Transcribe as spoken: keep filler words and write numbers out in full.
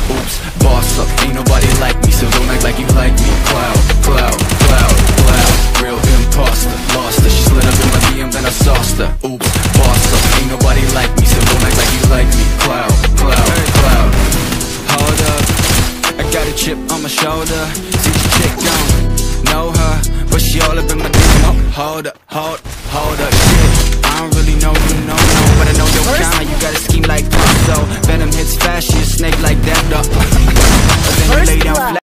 Oops, boss up, ain't nobody like me, so don't act like you like me. Cloud, cloud, cloud, cloud, real imposter. Lost her, she slid up in my D M, then I sauced her. Oops, boss up, ain't nobody like me, so don't act like you like me. Cloud, cloud, cloud. Hold up, I got a chip on my shoulder. See this chick, don't know her, but she all up in my D M. Hold up, hold, hold up, shit. I don't really know you, no, no, but I know your kind. You got a scheme like that, so Venom hits fast, she a snake like that, though. But then you lay down flat.